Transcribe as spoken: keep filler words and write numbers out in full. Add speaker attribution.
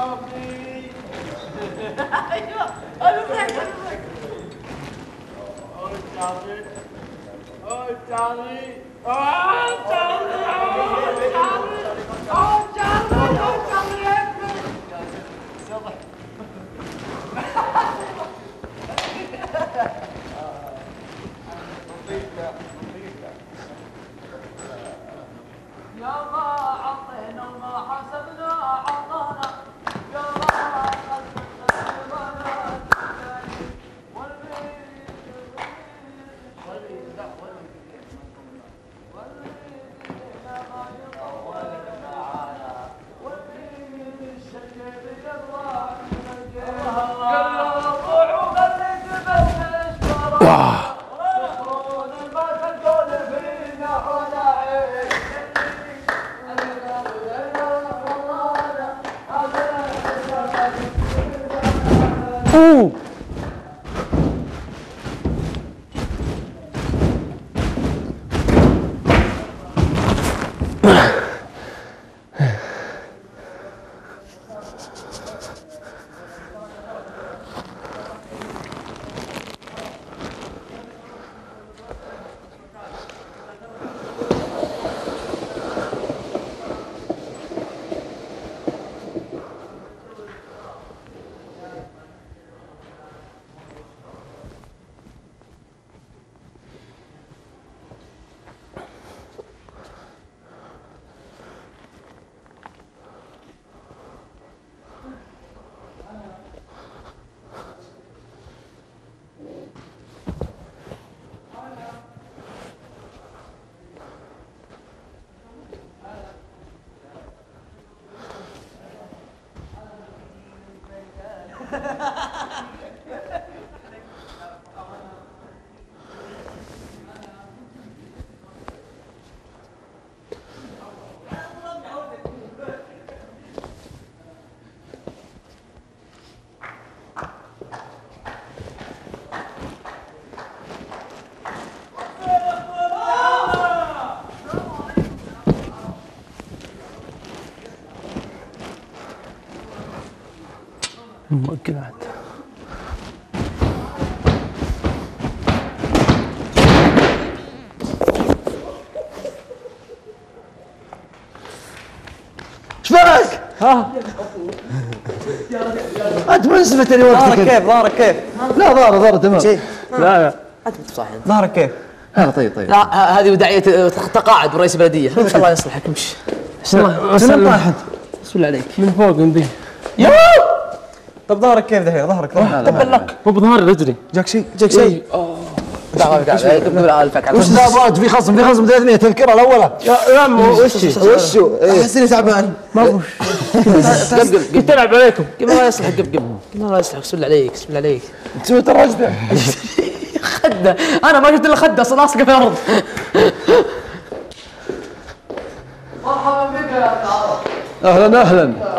Speaker 1: ايوه انا بضحك انا بضحك. اوه تشارلي اوه تشارلي اوه تشارلي اوه تشارلي اوه تشارلي اوه تشارلي يا ما عطينا وما حسبنا عطانا يا ما
Speaker 2: مؤكدات.
Speaker 3: شبك؟ ها؟ انت من سمعتني وقتك؟
Speaker 4: ظهرك كيف؟ ظهرك كيف؟
Speaker 3: لا ظهره ظهره تمام.
Speaker 2: لا لا
Speaker 4: انت صحيح.
Speaker 3: ظهرك كيف؟ لا طيب طيب.
Speaker 4: لا ه- هذه وداعية تقاعد برئيس بلدية. الله يصلحك امشي.
Speaker 3: شنو طاحت؟
Speaker 4: بسم الله عليك.
Speaker 2: من فوق يمدي.
Speaker 4: يو
Speaker 3: طب ظهرك كيف دحين؟ ظهرك
Speaker 4: تبا لك.
Speaker 2: مو بظهري رجلي.
Speaker 3: جاك شيء؟ جاك شيء؟
Speaker 4: تعال تعال قبل الفك.
Speaker 3: وش ذا بعد في خصم في خصم ثلاثمية تذكرة الأولى.
Speaker 2: يا يا عم وش
Speaker 3: وشو؟ احسني تعبان.
Speaker 2: ما هو
Speaker 4: قب قب
Speaker 2: قلت العب عليكم.
Speaker 4: قب الله يصلحك قب قب. قب الله يصلحك بسم الله عليك بسم الله عليك.
Speaker 3: تسوي ترجدة.
Speaker 4: خده انا ما شفت الا خده اصلا لاصقه في الارض.
Speaker 1: مرحبا بك يا تعرف.
Speaker 3: أهلا أهلا.